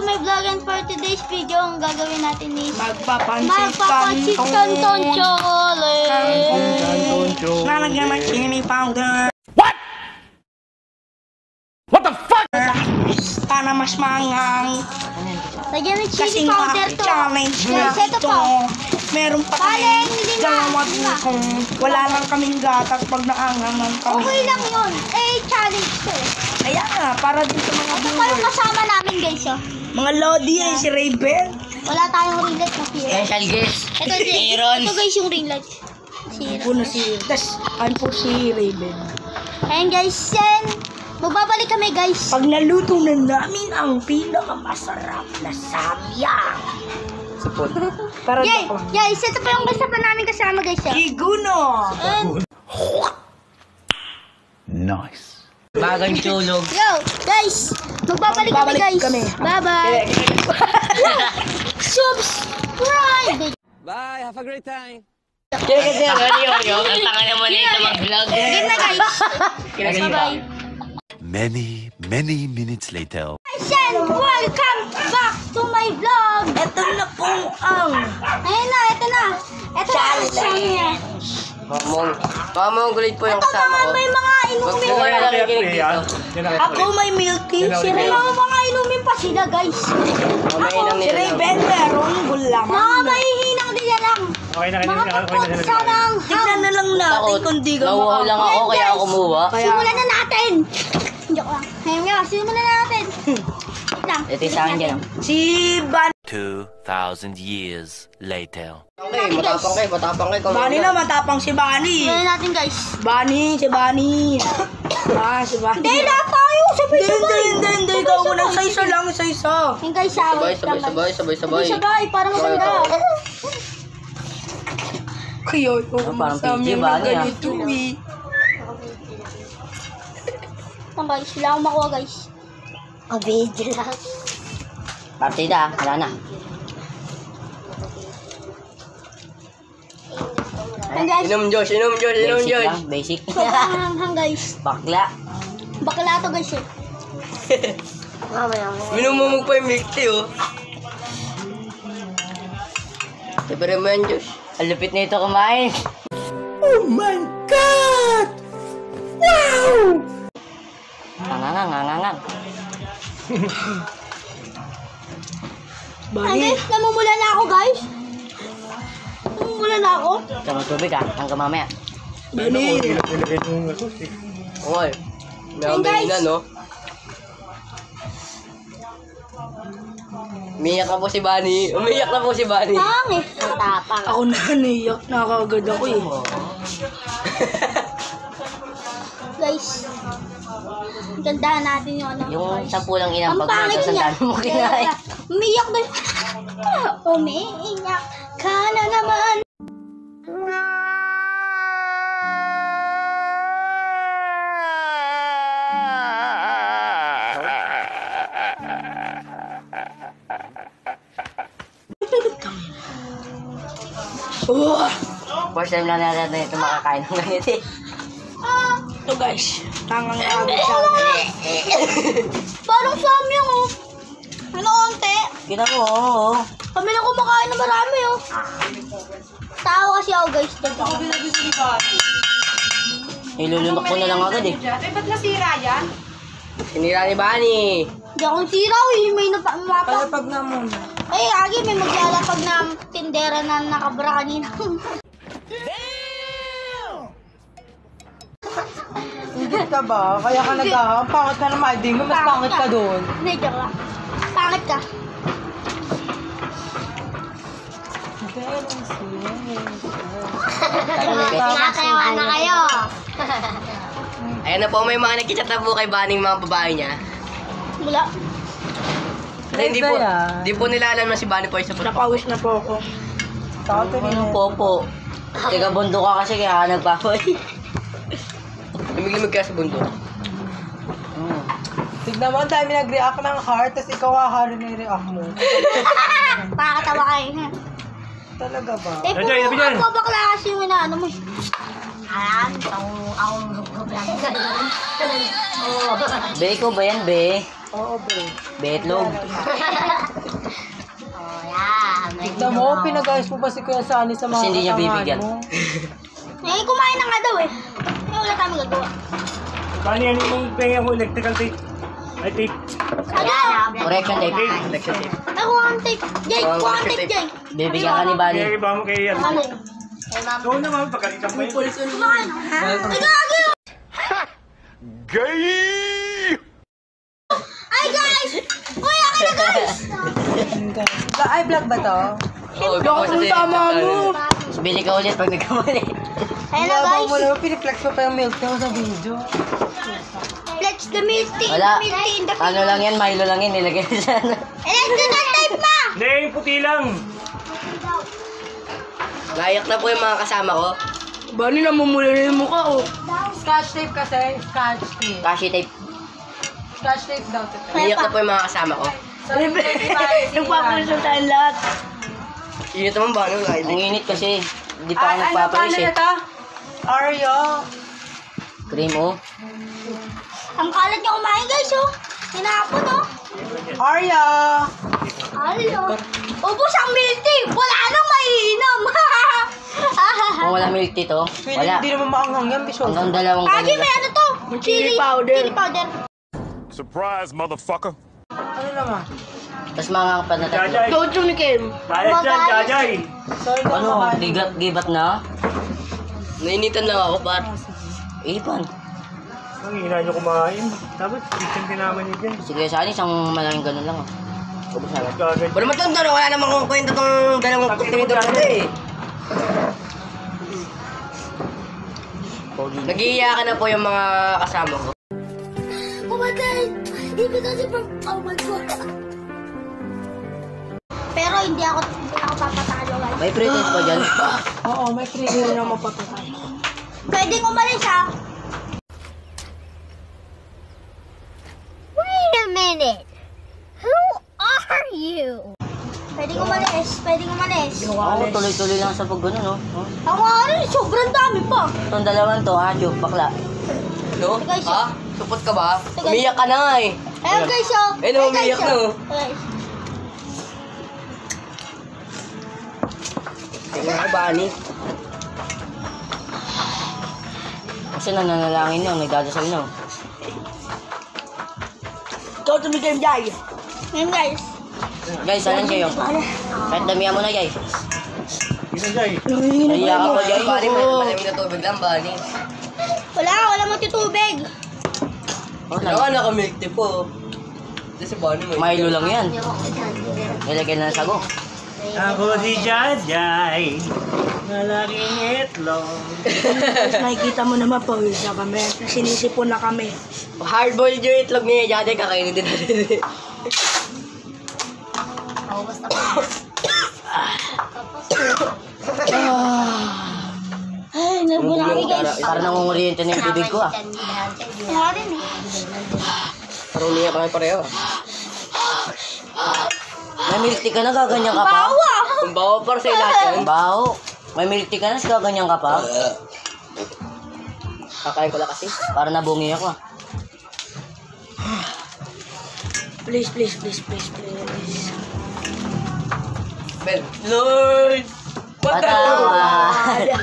my vlog, and for today's video, ang gagawin natin is Magpapansit canton chocolate. Nalagyan ng chili powder. What the fuck? Para mas mangang. Lagyan ng chili Kasi powder to. challenge na Guys, ito ito. pa. Meron pa Bale, kami hindi na. gawat kung wala lang kaming gatas pag naangangan kami. Okay lang yun. Challenge to eh. Kaya nga, para din sa mga Ito pa yung viewers. kasama namin guys, oh. Mga Lodi ay si Raven. Wala tayong ring light na siya. Special guest. Ito guys yung ring light. Puno si tas ano po si Raven. Ayan guys, then magbabalik kami guys. Pag naluto na namin ang pinakamasarap na samyang. Sipon. Para Guys, ito pa yung kasama namin kasama guys, oh. Iguno. And, Nice. Bagang tulog. yo, guys, magbabalik kami guys. Bye-bye. Subscribe. Bye, have a great time. Kaya kasi ang ang tanga naman ito mag-vlog. Game na guys. Bye-bye. Many minutes later. Guys, and welcome back to my vlog. Ito na po ang Ayun na, ito na. Ito na ang challenge. Mamong gulit po yung Ito kasama mga ko. may mga inumin. Huwag na nakikinig dito. ako may milk tea. Si May Raven. mga inumin pa sila guys. Mamainang Si nila. Raven meron gulaman. Mga mahihinang nila lang. Mga pagpag sana ang Tignan na lang natin kung di ka Nauuhaw lang ako kaya ako kumuha. Simulan na natin. Joke lang. Ayun nga, simulan na natin. Wait lang. Ito yung sa akin dyan. Si Ban 2,000 years later. Okay, matapang kayo. Bani na matapang si Bani. Simulan natin guys. Si Bani. Si Bani. Hindi na tayo. Sabay-sabay. Hindi. Ikaw muna isa lang, isa. Yung guys, sabay. Sabay, para maganda. Kaya parang PG Bani ah. ganito eh. Ito guys, wala akong makuha guys. Video lang. Partida, wala na. Ayan guys, Inom Diyos. Basic lang, basic. hang guys. Bakla. Bakla to guys eh. Minumumog pa yung milk tea oh. Sabi mo yan Diyos. Ang lupit na ito kumain. Oh my God! Wow! Ngangangang. Ayan Bani. guys, namumula na ako guys. Namumula na ako. Sama tubig ah, hanggang mamaya. Bani. Okay. Ayun, guys. Na no. Umiyak na po si Bani. Pangit. Tapang. Ako na naiyak na kagad ako eh. Guys, gandahan natin yung ano. Yung 10 lang inang Ang pangit niya. mo kinain. Umiyak na. Umiiyak ka na naman. Oh! First time lang natin ito makakain ng ganito eh. Ito guys, tangang agad sa akin. Parang samyang oh. Ano konti? Kita mo, oo. Kami na kumakain na marami oh. Tao kasi ako guys. Ilulunok ko na lang agad eh. Sinira ni Bani. Hindi akong siraw eh. May napamapa. Palapag na muna. Ay, agi may maglalapag na tindera na nakabra kanina. Hindi ka ba? Kaya ka nag-ahang pangit ka naman. Hindi mo, mas pangit ka doon. Hindi, joke lang. Pangit ka. Kinakayawa na kayo. Ayan na po, may mga nakichat na po kay Bani mga babae niya. Wala. Kasi hindi po nila alam na si Bani po ay sa puto. Napawis na po ako. Yung popo. Teka, bundo ka kasi kaya nagpapoy. Lumig-lumig ka sa bundok. Tignan mo, ang dami nag-react ng heart, tapos ikaw haharin na yung react mo. Pakakatawa kayo. Talaga ba? Eh, puro ako bakla kasi yung inaano mo. Alam, akong hugog lang. Be, ko ba yan, be? Oo, bro. Betlog. Oh, yan. Tignan mo, pinag-ayos mo ba si Kuya Sunny sa mga Kasi hindi niya kasamahan bibigyan. mo? Eh, kumain na nga daw eh. Eh, wala tayong magagawa. Paano yan yung pengen ko electrical tape? Ay, tape. Ano? Correction tape. Election tape. Ako ang tape. Jay, kuha ang tape, Jay. Bibigyan ka ni Bani. Kaya iba mo kay yan. Ano? Ikaw naman, pagkalitan mo yun. Kumain. Ay, gagi! Ay, guys! Uy, akin na, guys! Ay, vlog ba to? Oo, baka sa tama mo. Bili ka ulit pag nagkamali. Ayun na, Babaw mo guys. naman, piniflex mo pa yung milk tea sa video. Let's the milk tea. Wala. The milk tea in the Ano lang yan, Milo lang yan. Nilagay ko sa ano. Electrical tape ma! Hindi, yung puti lang. Nayak na po yung mga kasama ko. Bani, namumula na yung mukha, oh. Scotch tape kasi, scotch tape. Kashi tape. Scotch tape daw. Nayak na po yung mga kasama ko. Nagpapalusyon tayong lahat. Init naman ba? Ano, Ang init kasi. Hindi pa ako Ano nagpapalis eh. ito? Oreo. Cream oh. Ang kalat niya kumain, guys, oh. Hinapon, oh. Oreo. Hello. Ubus ang milk tea. Wala nang maiinom. Kung wala milk tea to, Feeling wala. hindi naman maanghang yan, bisyo. Hanggang dalawang Agi, may kanila. ano to? Chili powder. Chili powder. Surprise, motherfucker. Ano naman? Tapos mga pa na tatlo. Jajay. Don't you, Kim? Dahil dyan, Jajay. Sorry, Ano? Gibat na? Nainitan lang ako, par. Ipan. Ang hina nyo kumain. Tapos, isang tinaman nyo dyan. Sige, sa akin, isang malaking ganun lang oh. Ubus na lang. Gagad. Wala naman ito, wala namang kung kwento itong dalawang tinidor ko eh. Nag-iiyakan na po yung mga kasama ko. Oh my God. Because oh my God. Pero hindi ako papatalo, guys. May pretest pa dyan. Oo, may trigger na mapapatay. Pwedeng umalis, ha? Wait a minute. Who are you? Pwedeng umalis. Pwedeng umalis. Oo, tuloy-tuloy lang sa pag gano'n, no? Oh. Ang ano, sobrang dami pa. Itong dalawang to, Joke, bakla. No? Guys, Ha? Supot ka ba? Guys. Umiyak ka na nga eh. Ayun, guys, oh. Eh, no, umiyak guys, na, oh. oh. Guys. Tingnan ka ba, Ani? Kasi nananalangin nyo, nagdadasal nyo. Ikaw tumigil, Jai. Ngayon, guys. Guys, saan kayo? Kahit damihan mo na, guys. Yun na, Jay. Naiya ka pa, guys. Bani, malamig na tubig lang, Bani. Wala matutubig. Wala ka milk tea po. Ito si Bani mo. Milo lang yan. Nilagay na ng sago. Ako si Jajay. Malaking itlog. Nakikita mo naman, pawis na kami. Sinisipon na kami. Hardboiled yung itlog niya, Jade, kakainin din natin. Oh, basta pa. Ay, nabulaki, guys. Para nangunguriente na yung bibig ko ah. Wala rin, eh. Parang niya kami pareho. May milk tea ka na, gaganyan ka pa? Bawa! Ang bawa para sa lahat yan. Baho. May milk tea ka na, gaganyan ka pa? Kakain ko lang kasi. Para nabungi ako ah. Please. Ben. Lord! Patawa.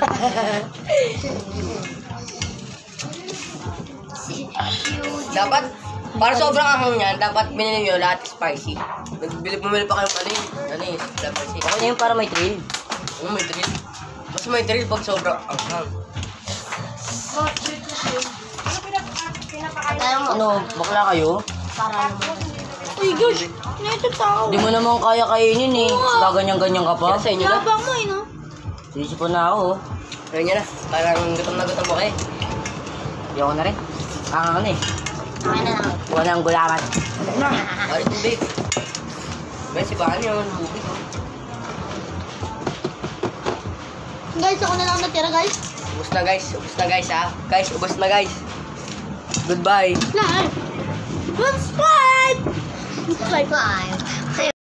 Dapat, para sobrang ahang yan, dapat binili nyo lahat spicy. Bumili pa kayo ano yung spicy. Okay na yun para may thrill. May thrill. Mas may thrill pag sobrang ahang. Ano, bakla kayo? Uy, guys. Ano ito tao? Hindi mo naman kaya kainin eh. Gaganyan-ganyan ka pa. Kaya sa inyo na. Labang mo, eh, no? Sisipon na ako oh. Kaya nyo na. Parang gutom na gutom mo kayo. Hindi ako na rin. Kangan eh. Okay na lang. Walang gulaman. Ay, tubig. Ben, si Bani yun. Bubig. Guys, ako na lang natira, guys. Ubus na guys. Ubus na guys ha. Guys, ubus na guys. Goodbye. Lahat. Subscribe! Subscribe.